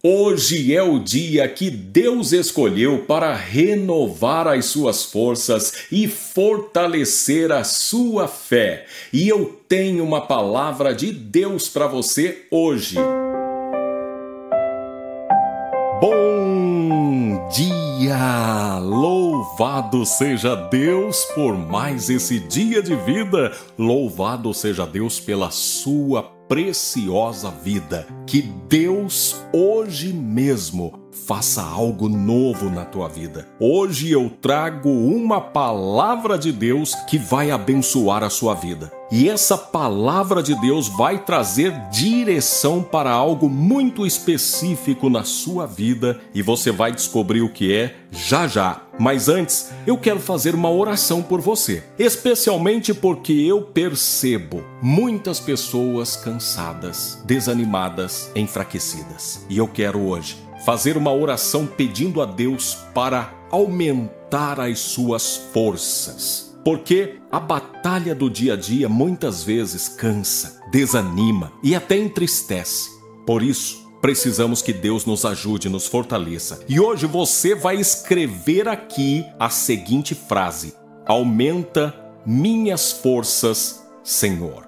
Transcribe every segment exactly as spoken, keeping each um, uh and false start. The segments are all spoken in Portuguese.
Hoje é o dia que Deus escolheu para renovar as suas forças e fortalecer a sua fé. E eu tenho uma palavra de Deus para você hoje. Bom dia! Louvado seja Deus por mais esse dia de vida. Louvado seja Deus pela sua preciosa vida. Que Deus hoje mesmo faça algo novo na tua vida. Hoje eu trago uma palavra de Deus que vai abençoar a sua vida. E essa palavra de Deus vai trazer direção para algo muito específico na sua vida e você vai descobrir o que é já já. Mas antes, eu quero fazer uma oração por você, especialmente porque eu percebo muitas pessoas cansadas, desanimadas, enfraquecidas. E eu quero hoje fazer uma oração pedindo a Deus para aumentar as suas forças. Porque a batalha do dia a dia muitas vezes cansa, desanima e até entristece. Por isso, precisamos que Deus nos ajude, nos fortaleça. E hoje você vai escrever aqui a seguinte frase: aumenta minhas forças, Senhor.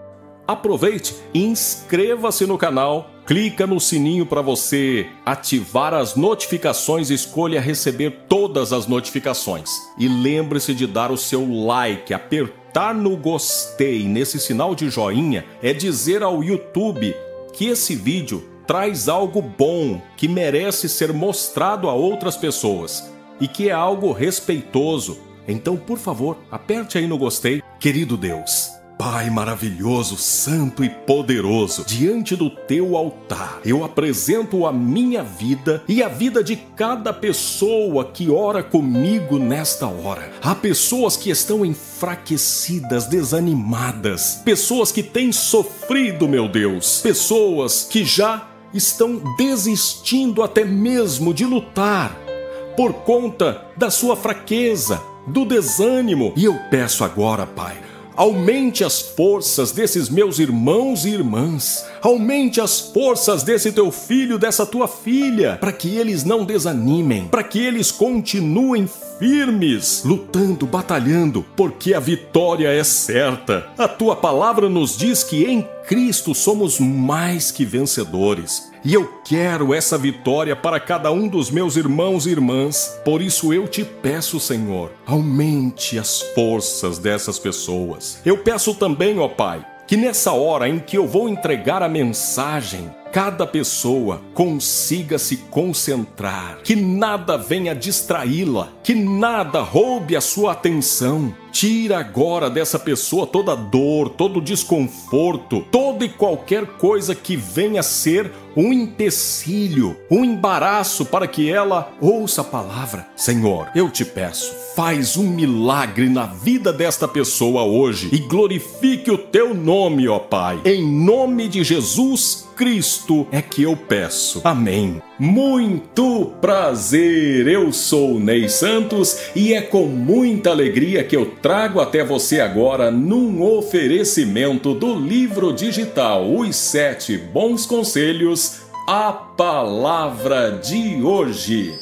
Aproveite e inscreva-se no canal, clica no sininho para você ativar as notificações e escolha receber todas as notificações. E lembre-se de dar o seu like, apertar no gostei, nesse sinal de joinha, é dizer ao YouTube que esse vídeo traz algo bom, que merece ser mostrado a outras pessoas e que é algo respeitoso. Então, por favor, aperte aí no gostei. Querido Deus, Pai maravilhoso, santo e poderoso, diante do teu altar, eu apresento a minha vida e a vida de cada pessoa que ora comigo nesta hora. Há pessoas que estão enfraquecidas, desanimadas, pessoas que têm sofrido, meu Deus, pessoas que já estão desistindo até mesmo de lutar por conta da sua fraqueza, do desânimo. E eu peço agora, Pai, aumente as forças desses meus irmãos e irmãs. Aumente as forças desse teu filho, dessa tua filha, para que eles não desanimem, para que eles continuem firmes, lutando, batalhando, porque a vitória é certa. A tua palavra nos diz que em Cristo somos mais que vencedores. E eu quero essa vitória para cada um dos meus irmãos e irmãs. Por isso eu te peço, Senhor, aumente as forças dessas pessoas. Eu peço também, ó Pai, que nessa hora em que eu vou entregar a mensagem, cada pessoa consiga se concentrar, que nada venha distraí-la, que nada roube a sua atenção. Tira agora dessa pessoa toda dor, todo desconforto, toda e qualquer coisa que venha a ser um empecilho, um embaraço para que ela ouça a palavra. Senhor, eu te peço, faz um milagre na vida desta pessoa hoje e glorifique o teu nome, ó Pai. Em nome de Jesus Cristo é que eu peço. Amém. Muito prazer, eu sou Ney Santos e é com muita alegria que eu trago até você agora num oferecimento do livro digital Os Sete Bons Conselhos, a palavra de hoje.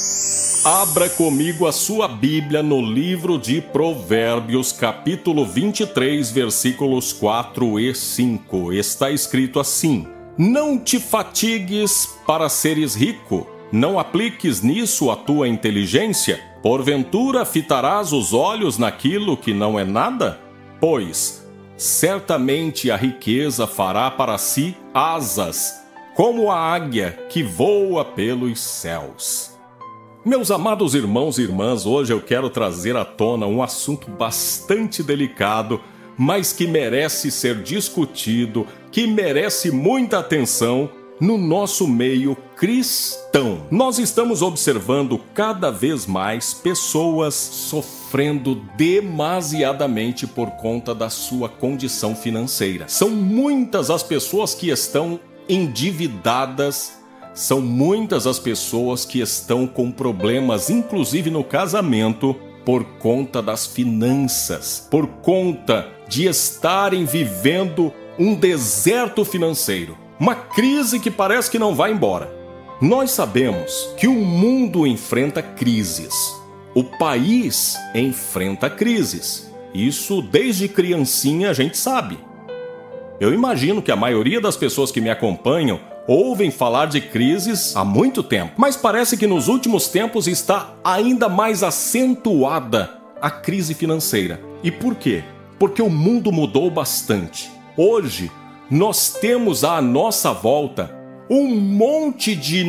Abra comigo a sua Bíblia no livro de Provérbios, capítulo vinte e três, versículos quatro e cinco. Está escrito assim: não te fatigues para seres rico, não apliques nisso a tua inteligência. Porventura fitarás os olhos naquilo que não é nada? Pois certamente a riqueza fará para si asas, como a águia que voa pelos céus. Meus amados irmãos e irmãs, hoje eu quero trazer à tona um assunto bastante delicado, mas que merece ser discutido, que merece muita atenção no nosso meio cristão. Nós estamos observando cada vez mais pessoas sofrendo demasiadamente por conta da sua condição financeira. São muitas as pessoas que estão endividadas, são muitas as pessoas que estão com problemas, inclusive no casamento, por conta das finanças, por conta de estarem vivendo um deserto financeiro, uma crise que parece que não vai embora. Nós sabemos que o mundo enfrenta crises. O país enfrenta crises. Isso desde criancinha a gente sabe. Eu imagino que a maioria das pessoas que me acompanham ouvem falar de crises há muito tempo. Mas parece que nos últimos tempos está ainda mais acentuada a crise financeira. E por quê? Porque o mundo mudou bastante. Hoje, nós temos à nossa volta um monte de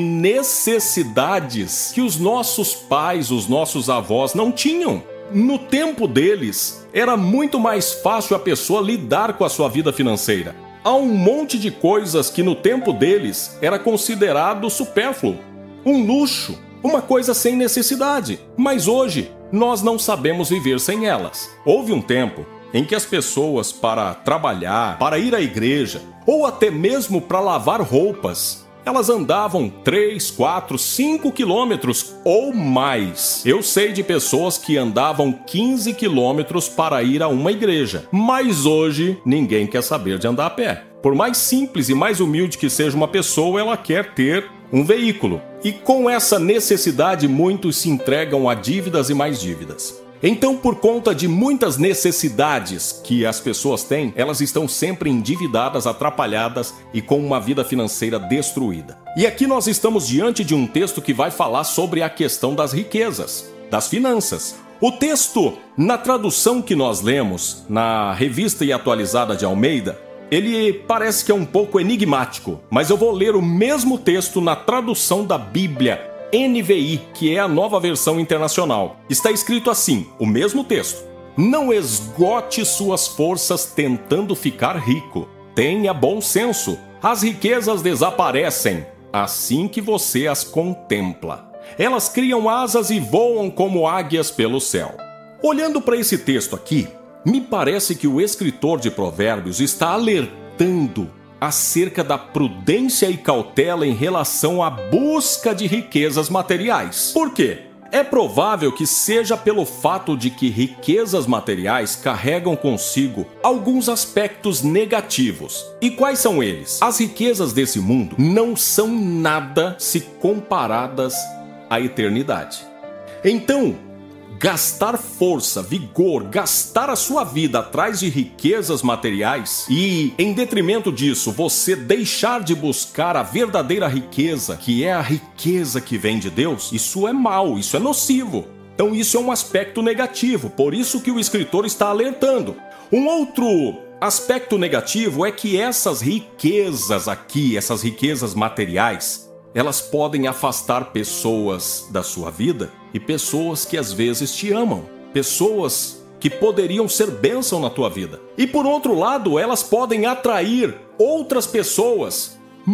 necessidades que os nossos pais, os nossos avós não tinham. No tempo deles, era muito mais fácil a pessoa lidar com a sua vida financeira. Há um monte de coisas que no tempo deles era considerado supérfluo, um luxo, uma coisa sem necessidade. Mas hoje, nós não sabemos viver sem elas. Houve um tempo em que as pessoas, para trabalhar, para ir à igreja, ou até mesmo para lavar roupas, elas andavam três, quatro, cinco quilômetros ou mais. Eu sei de pessoas que andavam quinze quilômetros para ir a uma igreja, mas hoje ninguém quer saber de andar a pé. Por mais simples e mais humilde que seja uma pessoa, ela quer ter um veículo. E com essa necessidade, muitos se entregam a dívidas e mais dívidas. Então, por conta de muitas necessidades que as pessoas têm, elas estão sempre endividadas, atrapalhadas e com uma vida financeira destruída. E aqui nós estamos diante de um texto que vai falar sobre a questão das riquezas, das finanças. O texto, na tradução que nós lemos, na Revista e Atualizada de Almeida, ele parece que é um pouco enigmático, mas eu vou ler o mesmo texto na tradução da Bíblia N V I, que é a nova versão internacional. Está escrito assim, o mesmo texto: não esgote suas forças tentando ficar rico. Tenha bom senso. As riquezas desaparecem assim que você as contempla. Elas criam asas e voam como águias pelo céu. Olhando para esse texto aqui, me parece que o escritor de Provérbios está alertando acerca da prudência e cautela em relação à busca de riquezas materiais. Por quê? É provável que seja pelo fato de que riquezas materiais carregam consigo alguns aspectos negativos. E quais são eles? As riquezas desse mundo não são nada se comparadas à eternidade. Então, gastar força, vigor, gastar a sua vida atrás de riquezas materiais e, em detrimento disso, você deixar de buscar a verdadeira riqueza, que é a riqueza que vem de Deus, isso é mal, isso é nocivo. Então isso é um aspecto negativo, por isso que o escritor está alertando. Um outro aspecto negativo é que essas riquezas aqui, essas riquezas materiais, elas podem afastar pessoas da sua vida e pessoas que às vezes te amam, pessoas que poderiam ser bênção na tua vida. E por outro lado, elas podem atrair outras pessoas,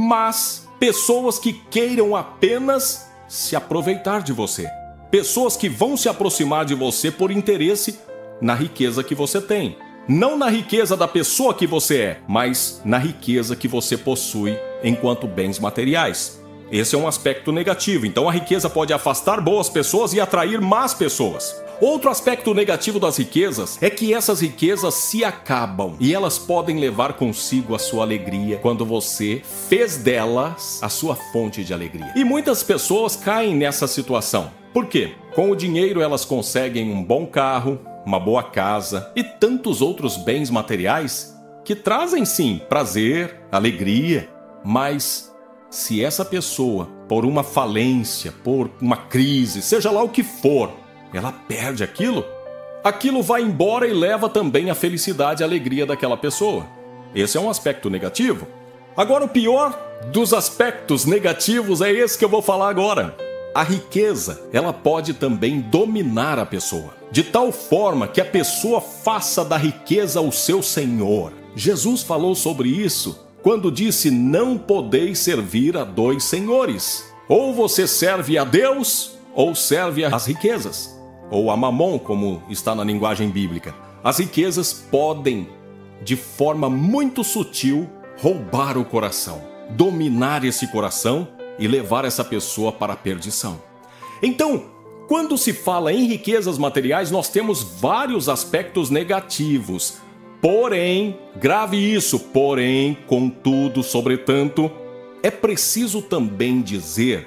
mas pessoas que queiram apenas se aproveitar de você. Pessoas que vão se aproximar de você por interesse na riqueza que você tem. Não na riqueza da pessoa que você é, mas na riqueza que você possui enquanto bens materiais. Esse é um aspecto negativo, então a riqueza pode afastar boas pessoas e atrair más pessoas. Outro aspecto negativo das riquezas é que essas riquezas se acabam e elas podem levar consigo a sua alegria quando você fez delas a sua fonte de alegria. E muitas pessoas caem nessa situação. Por quê? Com o dinheiro elas conseguem um bom carro, uma boa casa e tantos outros bens materiais que trazem sim prazer, alegria, mas se essa pessoa, por uma falência, por uma crise, seja lá o que for, ela perde aquilo, aquilo vai embora e leva também a felicidade e a alegria daquela pessoa. Esse é um aspecto negativo. Agora, o pior dos aspectos negativos é esse que eu vou falar agora. A riqueza, ela pode também dominar a pessoa, de tal forma que a pessoa faça da riqueza o seu senhor. Jesus falou sobre isso quando disse: não podeis servir a dois senhores. Ou você serve a Deus, ou serve às riquezas. Ou a mamon, como está na linguagem bíblica. As riquezas podem, de forma muito sutil, roubar o coração, dominar esse coração e levar essa pessoa para a perdição. Então, quando se fala em riquezas materiais, nós temos vários aspectos negativos. Porém, grave isso, porém, contudo, sobretanto, é preciso também dizer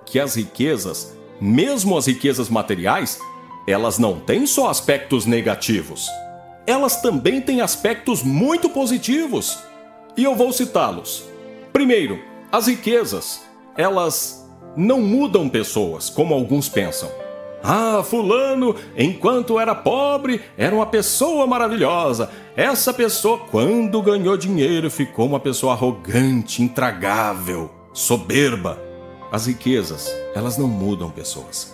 que as riquezas, mesmo as riquezas materiais, elas não têm só aspectos negativos. Elas também têm aspectos muito positivos. E eu vou citá-los. Primeiro, as riquezas, elas não mudam pessoas, como alguns pensam. Ah, fulano, enquanto era pobre, era uma pessoa maravilhosa. Essa pessoa, quando ganhou dinheiro, ficou uma pessoa arrogante, intragável, soberba. As riquezas, elas não mudam pessoas.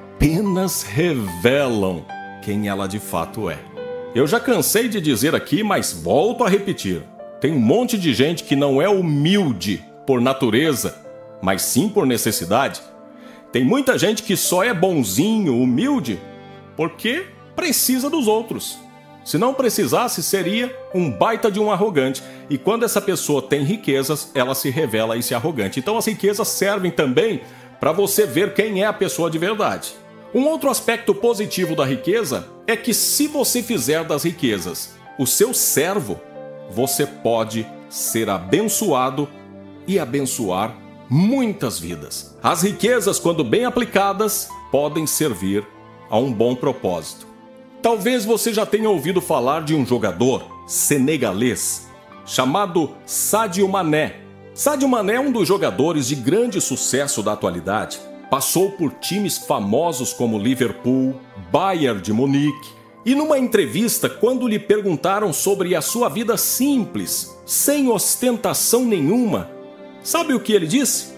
Apenas revelam quem ela de fato é. Eu já cansei de dizer aqui, mas volto a repetir. Tem um monte de gente que não é humilde por natureza, mas sim por necessidade. Tem muita gente que só é bonzinho, humilde, porque precisa dos outros. Se não precisasse, seria um baita de um arrogante. E quando essa pessoa tem riquezas, ela se revela esse arrogante. Então as riquezas servem também para você ver quem é a pessoa de verdade. Um outro aspecto positivo da riqueza é que se você fizer das riquezas o seu servo, você pode ser abençoado e abençoar muitas vidas. As riquezas, quando bem aplicadas, podem servir a um bom propósito. Talvez você já tenha ouvido falar de um jogador senegalês chamado Sadio Mané. Sadio Mané é um dos jogadores de grande sucesso da atualidade. Passou por times famosos como Liverpool, Bayern de Munique. E numa entrevista, quando lhe perguntaram sobre a sua vida simples, sem ostentação nenhuma, sabe o que ele disse?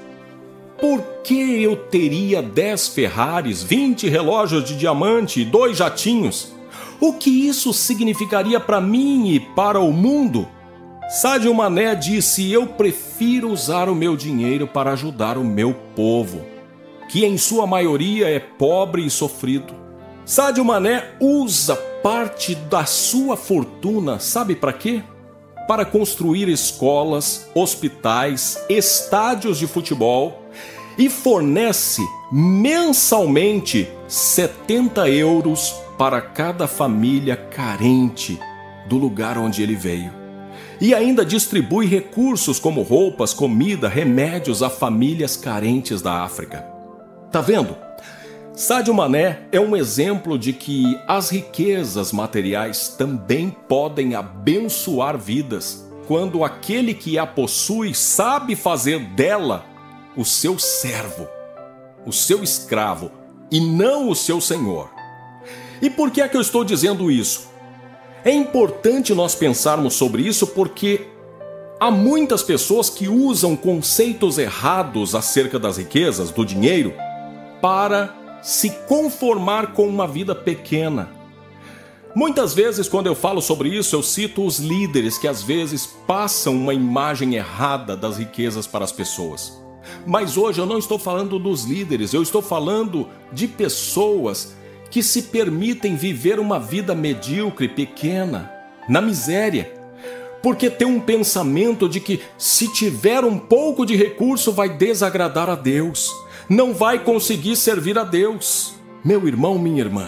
Por que eu teria dez Ferraris, vinte relógios de diamante e dois jatinhos? O que isso significaria para mim e para o mundo? Sadio Mané disse: eu prefiro usar o meu dinheiro para ajudar o meu povo, que em sua maioria é pobre e sofrido. Sadio Mané usa parte da sua fortuna, sabe para quê? Para construir escolas, hospitais, estádios de futebol e fornece mensalmente setenta euros para cada família carente do lugar onde ele veio. E ainda distribui recursos como roupas, comida, remédios a famílias carentes da África. Tá vendo? Sadio Mané é um exemplo de que as riquezas materiais também podem abençoar vidas quando aquele que a possui sabe fazer dela o seu servo, o seu escravo e não o seu senhor. E por que é que eu estou dizendo isso? É importante nós pensarmos sobre isso porque há muitas pessoas que usam conceitos errados acerca das riquezas, do dinheiro, para se conformar com uma vida pequena. Muitas vezes, quando eu falo sobre isso, eu cito os líderes que às vezes passam uma imagem errada das riquezas para as pessoas. Mas hoje eu não estou falando dos líderes, eu estou falando de pessoas que se permitem viver uma vida medíocre, pequena, na miséria, porque tem um pensamento de que se tiver um pouco de recurso vai desagradar a Deus, não vai conseguir servir a Deus. Meu irmão, minha irmã,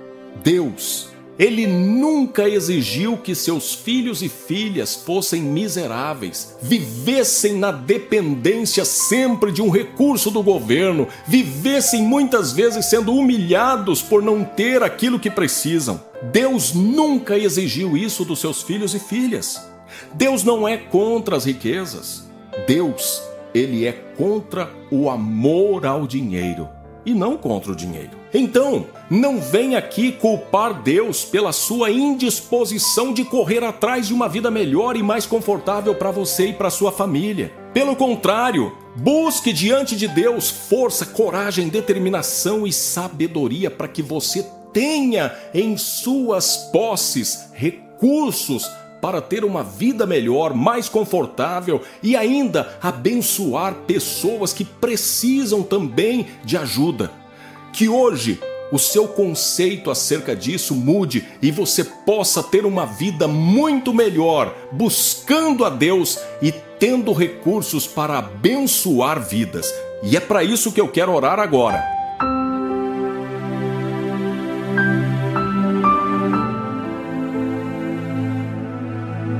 Deus, Ele nunca exigiu que seus filhos e filhas fossem miseráveis, vivessem na dependência sempre de um recurso do governo, vivessem muitas vezes sendo humilhados por não ter aquilo que precisam. Deus nunca exigiu isso dos seus filhos e filhas. Deus não é contra as riquezas. Deus, Ele é contra o amor ao dinheiro e não contra o dinheiro. Então, não venha aqui culpar Deus pela sua indisposição de correr atrás de uma vida melhor e mais confortável para você e para sua família. Pelo contrário, busque diante de Deus força, coragem, determinação e sabedoria para que você tenha em suas posses recursos para ter uma vida melhor, mais confortável e ainda abençoar pessoas que precisam também de ajuda. Que hoje o seu conceito acerca disso mude e você possa ter uma vida muito melhor, buscando a Deus e tendo recursos para abençoar vidas. E é para isso que eu quero orar agora.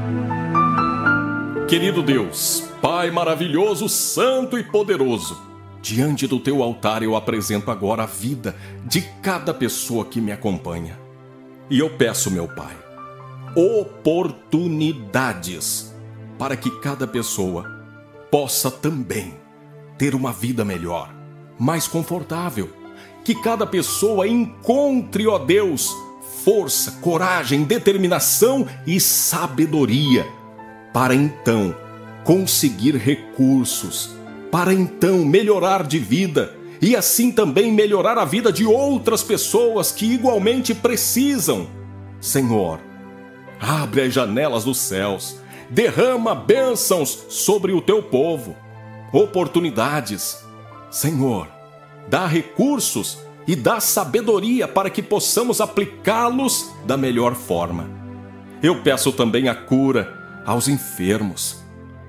Querido Deus, Pai maravilhoso, santo e poderoso, diante do teu altar eu apresento agora a vida de cada pessoa que me acompanha. E eu peço, meu Pai, oportunidades para que cada pessoa possa também ter uma vida melhor, mais confortável. Que cada pessoa encontre, ó Deus, força, coragem, determinação e sabedoria para então conseguir recursos, para então melhorar de vida e assim também melhorar a vida de outras pessoas que igualmente precisam. Senhor, abre as janelas dos céus, derrama bênçãos sobre o teu povo, oportunidades. Senhor, dá recursos e dá sabedoria para que possamos aplicá-los da melhor forma. Eu peço também a cura aos enfermos,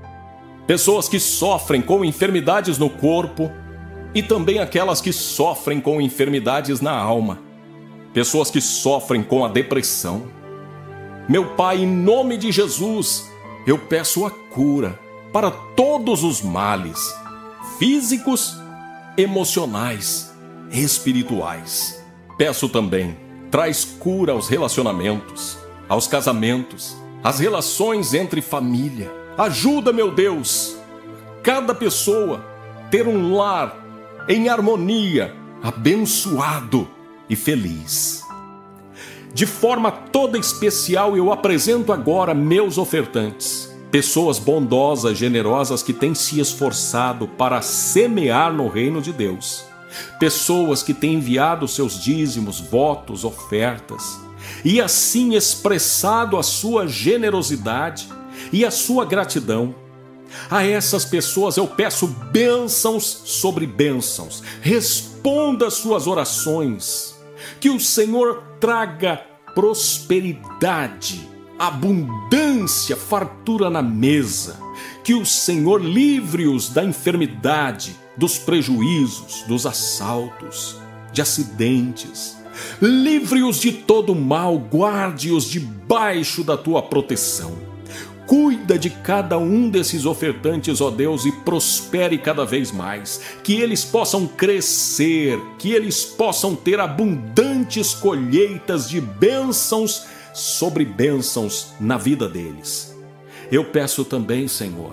pessoas que sofrem com enfermidades no corpo e também aquelas que sofrem com enfermidades na alma, pessoas que sofrem com a depressão. Meu Pai, em nome de Jesus, eu peço a cura para todos os males, físicos, emocionais, espirituais. Peço também, traz cura aos relacionamentos, aos casamentos, às relações entre família. Ajuda, meu Deus, cada pessoa ter um lar em harmonia, abençoado e feliz. De forma toda especial, eu apresento agora meus ofertantes, pessoas bondosas, generosas que têm se esforçado para semear no reino de Deus, pessoas que têm enviado seus dízimos, votos, ofertas e assim expressado a sua generosidade e a sua gratidão. A essas pessoas eu peço bênçãos sobre bênçãos. Responda suas orações. Que o Senhor traga prosperidade, abundância, fartura na mesa. Que o Senhor livre-os da enfermidade, dos prejuízos, dos assaltos, de acidentes. Livre-os de todo mal, guarde-os debaixo da tua proteção. Cuida de cada um desses ofertantes, ó Deus, e prospere cada vez mais. Que eles possam crescer, que eles possam ter abundantes colheitas de bênçãos sobre bênçãos na vida deles. Eu peço também, Senhor,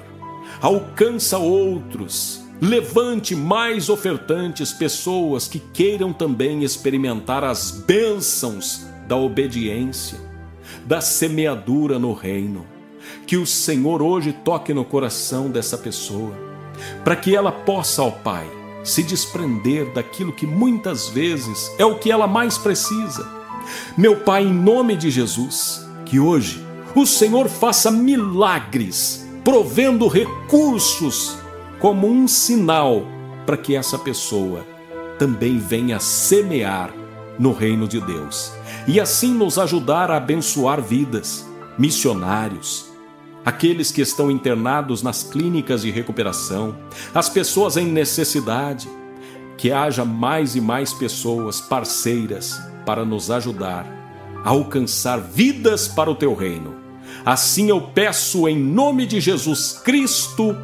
alcança outros, levante mais ofertantes, pessoas que queiram também experimentar as bênçãos da obediência, da semeadura no reino. Que o Senhor hoje toque no coração dessa pessoa, para que ela possa, ó Pai, se desprender daquilo que muitas vezes é o que ela mais precisa. Meu Pai, em nome de Jesus, que hoje o Senhor faça milagres, provendo recursos como um sinal para que essa pessoa também venha semear no reino de Deus e assim nos ajudar a abençoar vidas, missionários, aqueles que estão internados nas clínicas de recuperação, as pessoas em necessidade. Que haja mais e mais pessoas parceiras para nos ajudar a alcançar vidas para o teu reino. Assim eu peço em nome de Jesus Cristo.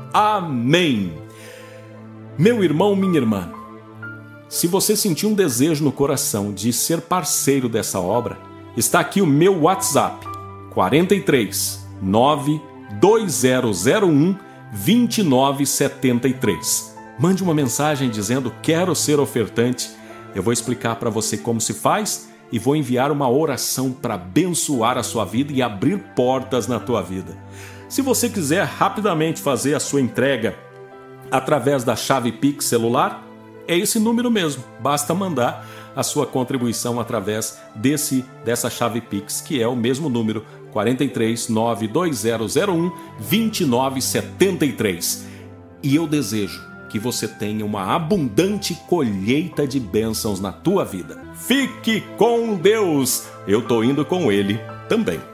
Amém. Meu irmão, minha irmã, se você sentir um desejo no coração de ser parceiro dessa obra, está aqui o meu WhatsApp, quarenta e três, nove dois zero zero um, dois nove sete três. Mande uma mensagem dizendo quero ser ofertante. Eu vou explicar para você como se faz e vou enviar uma oração para abençoar a sua vida e abrir portas na tua vida. Se você quiser rapidamente fazer a sua entrega através da chave Pix celular, é esse número mesmo. Basta mandar a sua contribuição através desse, dessa chave Pix, que é o mesmo número, quarenta e três, nove dois zero zero um, dois nove sete três. E eu desejo que você tenha uma abundante colheita de bênçãos na tua vida. Fique com Deus! Eu tô indo com Ele também.